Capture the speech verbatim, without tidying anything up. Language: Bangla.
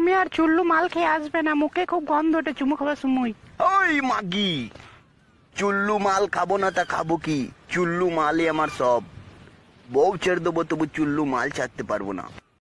তুমি আর চুল্লু মাল খেয়ে আসবে না, মুখে খুব গন্ধ ওঠে চুমু খাবার সময়। ওই মাগি, চুল্লু মাল খাবো না তা খাবো কি? চুল্লু মালই আমার সব। বউ ছেড়ে দেবো তবু চুল্লু মাল ছাড়তে পারবো না।